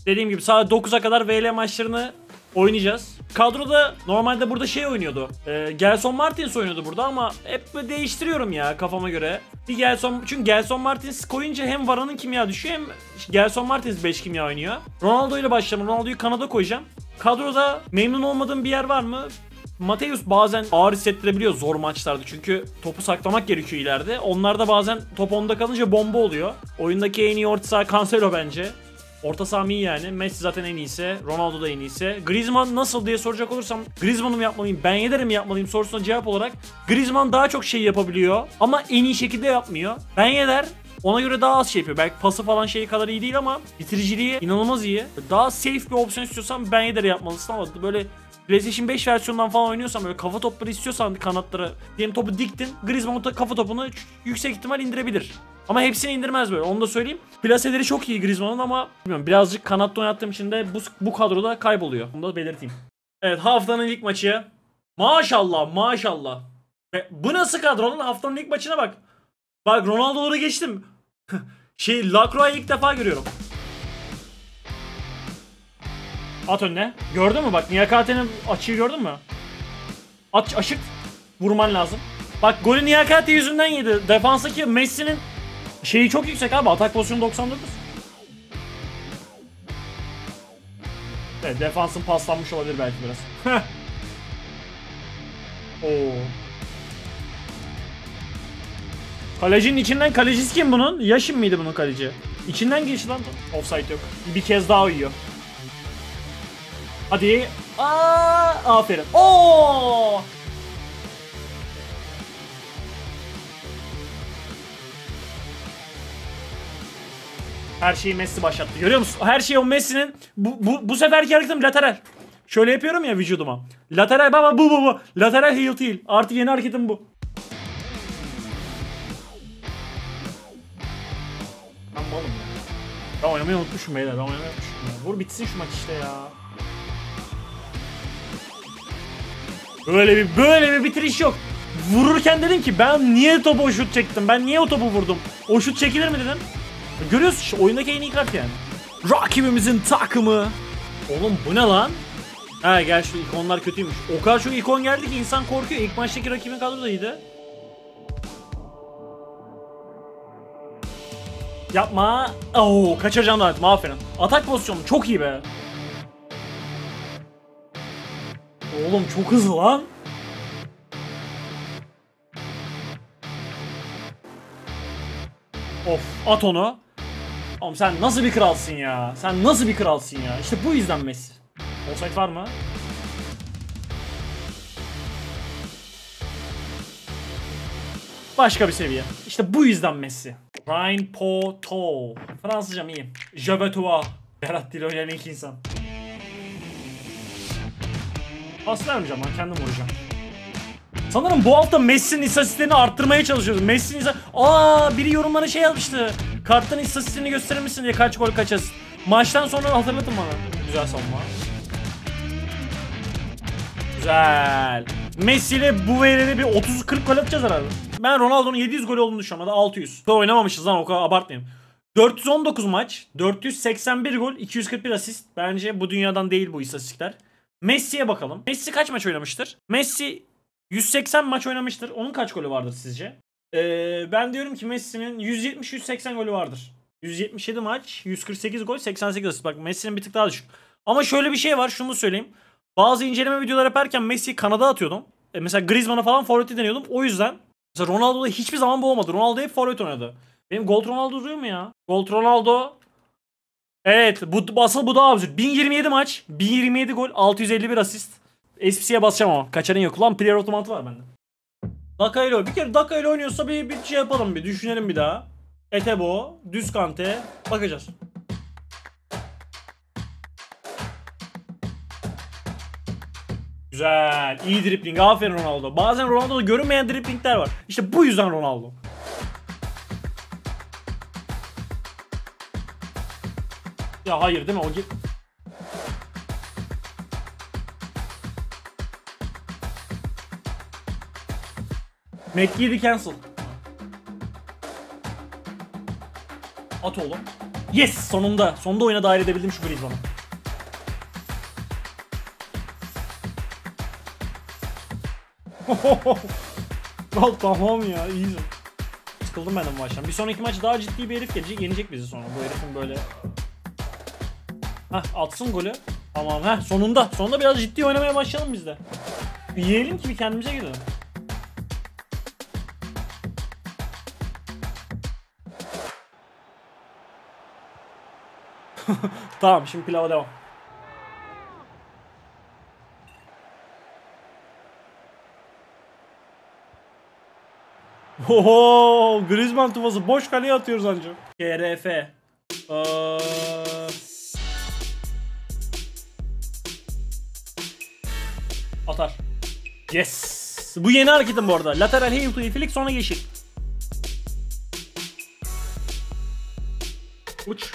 Dediğim gibi saat 9'a kadar VL maçlarını oynayacağız. Kadroda normalde burada şey oynuyordu. Gelson Martins oynuyordu burada ama hep değiştiriyorum ya kafama göre. Çünkü Gelson Martins koyunca hem Varane kimya düşüyor hem Gelson Martins 5 kimya oynuyor. Ronaldo ile başlayacağım. Ronaldo'yu kanada koyacağım. Kadroda memnun olmadığım bir yer var mı? Mateus bazen ağır hissettirebiliyor zor maçlarda çünkü topu saklamak gerekiyor ileride. Onlarda bazen top onda kalınca bomba oluyor. Oyundaki en iyi orta saha Cancelo bence. Orta saha iyi yani. Messi zaten en iyisi. Ronaldo da en iyisi. Griezmann nasıl diye soracak olursam Griezmann'ı mı yapmalıyım, Ben Yedder'i mi yapmalıyım sorusuna cevap olarak Griezmann daha çok şey yapabiliyor ama en iyi şekilde yapmıyor. Ben Yedder ona göre daha az şey yapıyor. Belki pası falan şeyi kadar iyi değil ama bitiriciliği inanılmaz iyi. Daha safe bir opsiyon istiyorsan Ben Yedder'i yapmalısın ama böyle PlayStation 5 versiyonundan falan oynuyorsan böyle kafa topları istiyorsan kanatlara diyelim topu diktin. Griezmann kafa topunu yüksek ihtimal indirebilir. Ama hepsini indirmez böyle. Onu da söyleyeyim. Plaseleri çok iyi Griezmann'ın ama bilmiyorum birazcık kanatta oynattığım için de bu kadroda kayboluyor. Onu da belirteyim. Evet haftanın ilk maçı. Maşallah maşallah. Bu nasıl kadro lan? Haftanın ilk maçına bak. Bak Ronaldo'ları geçtim. Lacroix'ı ilk defa görüyorum. At önüne. Gördün mü bak Niakate'nin açıyı gördün mü? Aşık vurman lazım. Bak golü Niakate yüzünden yedi. Defanstaki Messi'nin şeyi çok yüksek abi. Atak pozisyonu 99. Evet defansın paslanmış olabilir belki biraz. Oo. Kalecinin içinden kalecisi kim bunun? Yaşın mıydı bunun kaleci? İçinden geçti lan. Offside yok. Bir kez daha uyuyor. Hadi. Aferin. Oo! Her şeyi Messi başlattı. Görüyor musun? Her şey o Messi'nin bu seferki hareketim lateral. Şöyle yapıyorum ya vücuduma. Lateral baba bu. Lateral heel değil. Artık yeni hareketim bu. Ben malım ya. Ben oynamayı unutmuşum beyler. Vur bitsin şu maç işte ya. Böyle bir bitiriş yok. Vururken dedim ki ben niye topu o şut çektim? Ben niye o topu vurdum? O şut çekilir mi dedim. Görüyorsun işte oyundaki en iyi kart yani. Rakibimizin takımı. Oğlum bu ne lan? Ha gel şu ikonlar kötüymüş. O kadar çok ikon geldi ki insan korkuyor. İlk maçtaki rakibin kadro da iyiydi. Yapma. Oo kaçıracağım da aferin. Atak pozisyonu çok iyi be. Oğlum çok hızlı lan. Of at onu. Oğlum sen nasıl bir kralsın ya? Sen nasıl bir kralsın ya? İşte bu yüzden Messi. Offside var mı? Başka bir seviye. İşte bu yüzden Messi. Ryan Poto. Fransızcam iyi. Je veux toi. Berat Dil oynayan ilk insan. Pas vermeyeceğim lan kendim vuracağım. Sanırım bu hafta Messi'nin istatistiklerini arttırmaya çalışıyoruz. Messi'nin biri yorumlara şey yazmıştı. Karttan istatistiğini gösterir misin diye kaç gol kaç asist. Maçtan sonra hatırlatın bana. Güzel savunma. Güzel. Messi ile bu verileri bir 30-40 gol atacağız herhalde. Ben Ronaldo'nun 700 gol olduğunu düşünüyorum. Hadi 600. Oynamamışız lan o kadar abartmayayım. 419 maç, 481 gol, 241 asist. Bence bu dünyadan değil bu istatistikler. Messi'ye bakalım. Messi kaç maç oynamıştır? Messi 180 maç oynamıştır. Onun kaç golü vardır sizce? Ben diyorum ki Messi'nin 170-180 golü vardır. 177 maç, 148 gol, 88 asist. Bak Messi'nin bir tık daha düşük. Ama şöyle bir şey var, şunu söyleyeyim. Bazı inceleme videoları yaparken Messi'yi kanada atıyordum. Mesela Griezmann'a falan forveti deniyordum. O yüzden mesela Ronaldo'da hiçbir zaman bu olmadı. Ronaldo hep forvet oynadı. Benim Gold Ronaldo duruyor mu ya? Gold Ronaldo. Evet, asıl bu daha absürt. 1027 maç, 1027 gol, 651 asist. SPC'ye basacağım ama. Kaçarın yok. Ulan player otomatı var bende. Daka ile bir kere Daka ile oynuyorsa bir şey yapalım, bir düşünelim bir daha. Etebo, düz kante bakacağız. Güzel. İyi dribbling. Aferin Ronaldo. Bazen Ronaldo'da görünmeyen dribblingler var. İşte bu yüzden Ronaldo. Ya hayır değil mi? McGeady cancel. At oğlum. Yes, sonunda. Sonunda oyuna dahil edebildim şu Griezmann'ı. Tamam ya, iyisin. Sıkıldım ben de bu maçtan. Bir sonraki maç daha ciddi bir herif gelecek, yenecek bizi sonra. Bu herifin böyle... Hah, atsın golü. Tamam, heh, sonunda. Sonunda biraz ciddi oynamaya başlayalım biz de. Yiyelim ki bir kendimize gelelim. Tamam, şimdi pilava devam. Oho, Griezmann tufası boş kaleye atıyoruz ancak. KRF. Atar. Yes. Bu yeni hareketim bu arada. Lateral heel to flick sonra yeşil. Uç.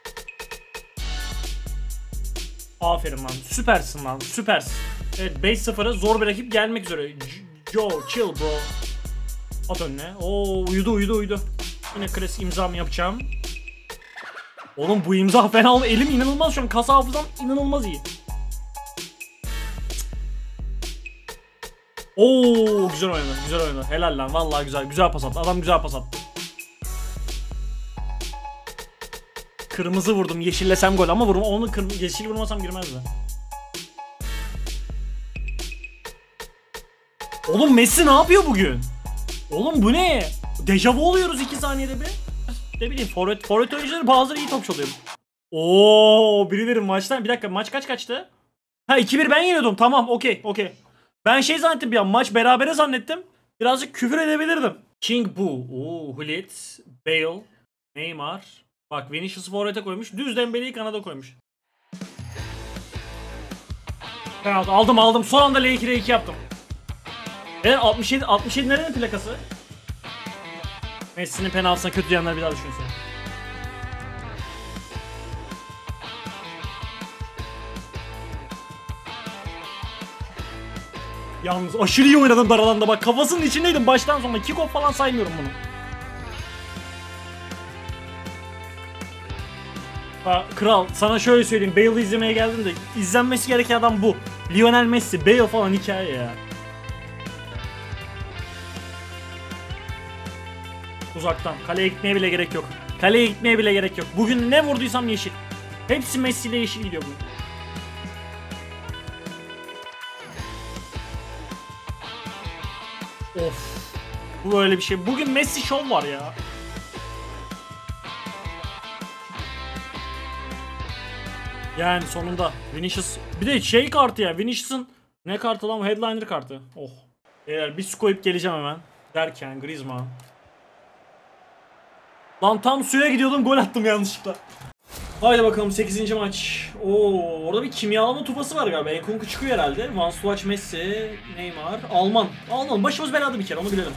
Aferin lan. Süpersin lan. Süpersin. Evet, 5-0'a zor bir rakip gelmek üzere. Joe, chill bro. At önüne. Oo, uyudu. Yine klasik imzamı yapacağım. Oğlum bu imza fena oldu. Elim inanılmaz şu an. Kas hafızam inanılmaz iyi. Oo, güzel oynadı. Helal lan. Vallahi güzel. Güzel pas attı. Adam güzel pas attı. Kırmızı vurdum. Yeşillesem gol ama onu yeşil vurmasam girmezdi. Oğlum Messi ne yapıyor bugün? Oğlum bu ne? Dejavu oluyoruz 2 saniyede bir. Ne bileyim, forvet oyuncuları bazıları iyi topçu oluyor. Oo, birileri maçtan. Bir dakika, maç kaçtı? Ha, 2-1 ben yeniyordum. Tamam, okey. Ben şey zannettim bir an, maç berabere zannettim. Birazcık küfür edebilirdim. King Bu. Oo, Hullit, Bale, Neymar. Bak, Vinicius forvete koymuş. Düz Dembele'yi kanada koymuş. Penaltı aldım. Son anda L2'de 2 yaptım. Evet, 67 nerenin plakası? Messi'nin penaltısına kötü diyenler bir daha düşünsün. Yalnız aşırı iyi oynadım dar alanda, bak kafasının içindeydim baştan sona. Kick-off falan saymıyorum bunu. Kral, sana şöyle söyleyeyim, Bale'ı izlemeye geldim de izlenmesi gereken adam bu. Lionel Messi, Bale falan hikaye ya. Uzaktan. Kaleye gitmeye bile gerek yok. Bugün ne vurduysam yeşil. Hepsi Messi ile yeşil gidiyor bugün. Of. Bu böyle bir şey. Bugün Messi şov var ya. Yani sonunda Vinicius, bir de şey kartı ya, Vinicius'ın ne kartı lan, headliner kartı. Oh. Eğer bir su koyup geleceğim hemen derken Griezmann. Lan tam suya gidiyordum, gol attım yanlışlıkla. Haydi bakalım 8. maç. Oo, orada bir kimyalama tufası var galiba. Enkunku çıkıyor herhalde. Van Suaç, Messi, Neymar, Alman. Başımız belada bir kere, onu bilelim.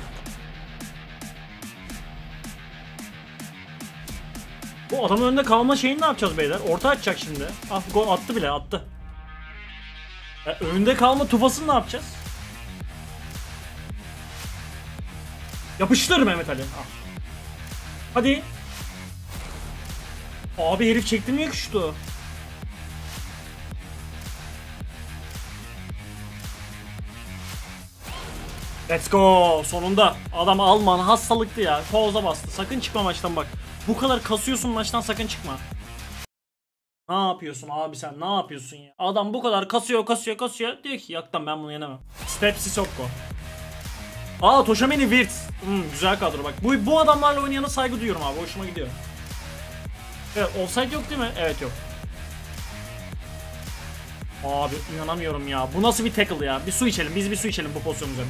Bu adamın önünde kalma şeyini ne yapacağız beyler? Orta açacak şimdi. Ah, gol attı bile, attı. Önünde kalma tufasını ne yapacağız? Yapıştır Mehmet Ali. Ah. Hadi. Abi herif çektirmiyor ki şutu. Let's go. Sonunda. Adam Alman hastalıktı ya. Pauza bastı. Sakın çıkma maçtan bak. Bu kadar kasıyorsun maçtan, sakın çıkma. Ne yapıyorsun abi sen? Ne yapıyorsun ya? Adam bu kadar kasıyor. Diyor ki yaktan ben bunu yenemem. Step Sissoko. Toşameni Wirtz. Güzel kadro bak. Bu adamlarla oynayana saygı duyuyorum abi. Hoşuma gidiyor. Evet, offside yok değil mi? Evet, yok. Abi inanamıyorum ya. Bu nasıl bir tackle ya? Bir su içelim. Biz bir su içelim bu pozisyon üzerine.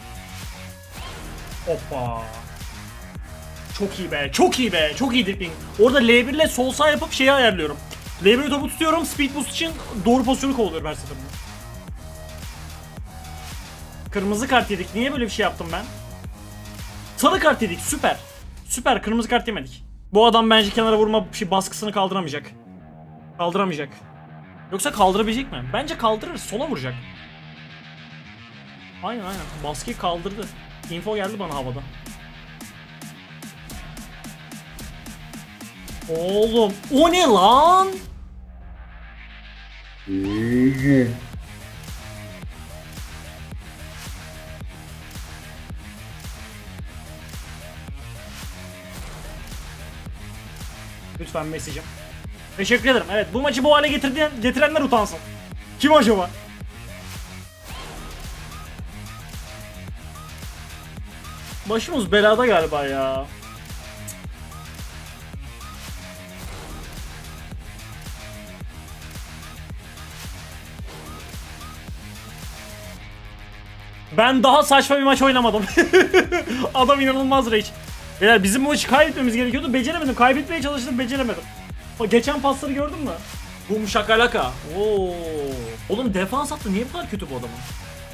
Hoppa. Çok iyi be. Çok iyi dribbling. Orada L1 ile sol sağ yapıp şeyi ayarlıyorum. L1'i topu tutuyorum. Speed boost için doğru pozisyonu kovalıyorum her seferinde. Kırmızı kart yedik. Niye böyle bir şey yaptım ben? Sarı kart yedik. Süper. Kırmızı kart yemedik. Bu adam bence kenara vurma baskısını kaldıramayacak. Yoksa kaldırabilecek mi? Bence kaldırır. Sola vuracak. Aynen. Baskıyı kaldırdı. Info geldi bana havada. Oğlum o ne lan? Lütfen mesajım. Teşekkür ederim. Evet, bu maçı bu hale getirenler utansın. Kim acaba? Başımız belada galiba ya. Ben daha saçma bir maç oynamadım. Adam inanılmaz rage. Beyler bizim bu maçı kaybetmemiz gerekiyordu. Beceremedim. Kaybetmeye çalıştım, beceremedim. O geçen pasları gördün mü? Bum şakalaka. Oo. Oğlum defans hattı niye bu kadar kötü bu adamın?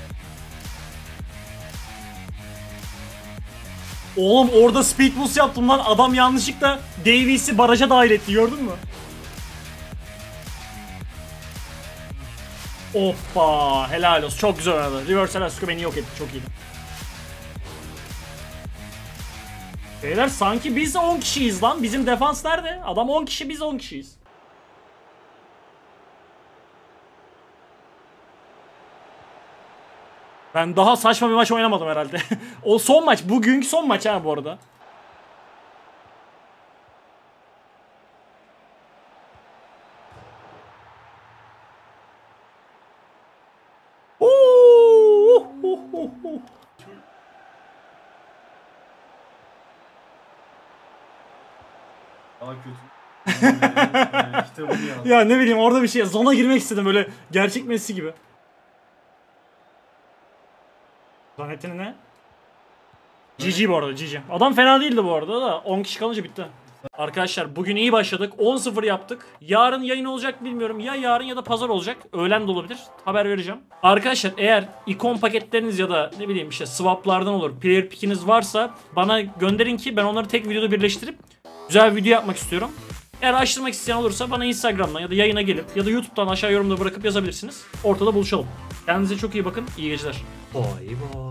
Oğlum orada speed boost yaptım lan. Adam yanlışlıkla Davies'i baraja dahil etti, gördün mü? Hoppa, helal olsun. Çok güzel oynadı. Reversal Asuka beni yok etti. Çok iyiydi. Beyler sanki biz 10 kişiyiz lan. Bizim defans nerede? Adam 10 kişi, biz 10 kişiyiz. Ben daha saçma bir maç oynamadım herhalde. O son maç. Bugünkü son maç ha bu arada. Daha kötü. Kitabını yaz. Ya ne bileyim, orada bir şey zona girmek istedim, böyle gerçek Messi gibi. Zanettin ne? GG bu arada, GG. Adam fena değildi bu arada da 10 kişi kalınca bitti. Arkadaşlar bugün iyi başladık. 10-0 yaptık. Yarın yayın olacak bilmiyorum. Ya yarın ya da pazar olacak. Öğlen de olabilir. Haber vereceğim. Arkadaşlar eğer ikon paketleriniz ya da ne bileyim işte swaplardan olur, player pick'iniz varsa bana gönderin ki ben onları tek videoda birleştirip güzel bir video yapmak istiyorum. Eğer açtırmak isteyen olursa bana Instagram'dan ya da yayına gelip ya da YouTube'dan aşağı yorumda bırakıp yazabilirsiniz. Ortada buluşalım. Kendinize çok iyi bakın. İyi geceler. Bye bye.